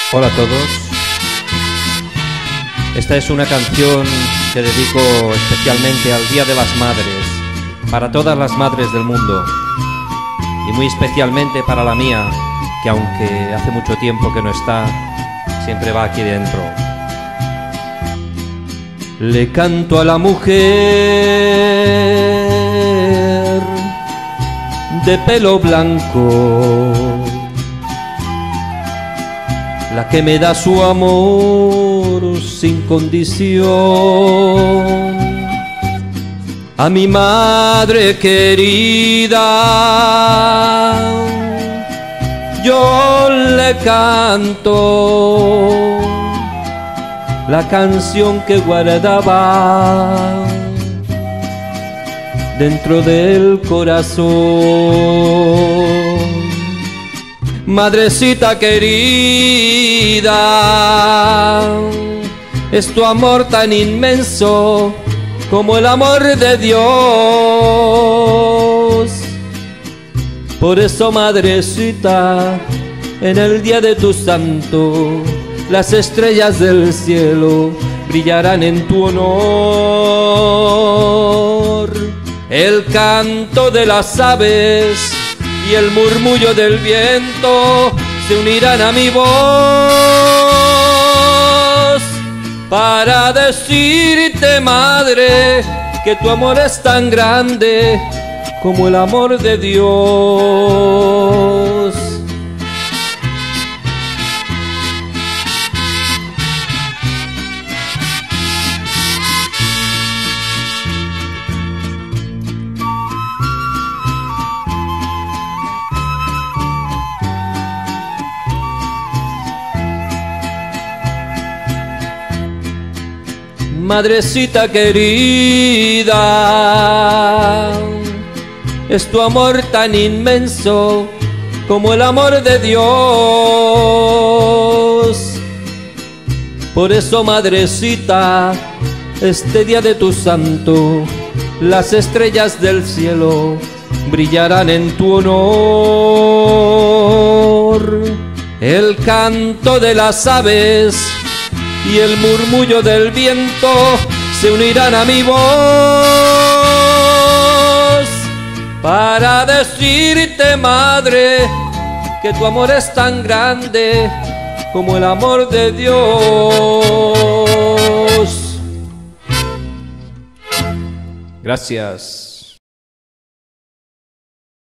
Hola a todos. Esta es una canción que dedico especialmente al Día de las Madres, para todas las madres del mundo, y muy especialmente para la mía, que aunque hace mucho tiempo que no está, siempre va aquí dentro. Le canto a la mujer de pelo blanco, la que me da su amor sin condición. A mi madre querida yo le canto la canción que guardaba dentro del corazón. Madrecita querida, es tu amor tan inmenso como el amor de Dios. Por eso, madrecita, en el día de tu santo, las estrellas del cielo brillarán en tu honor. El canto de las aves y el murmullo del viento se unirán a mi voz para decirte, madre, que tu amor es tan grande como el amor de Dios. Madrecita querida, es tu amor tan inmenso como el amor de Dios. Por eso, madrecita, este día de tu santo, las estrellas del cielo brillarán en tu honor. El canto de las aves y el murmullo del viento se unirán a mi voz para decirte, madre, que tu amor es tan grande como el amor de Dios. Gracias.